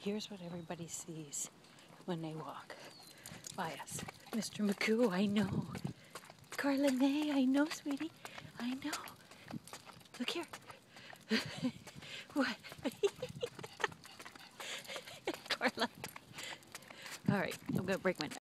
Here's what everybody sees when they walk by us. Mr. McCoo, I know. Carla May, I know, sweetie. I know. Look here. What? Carla. All right, I'm gonna break my neck.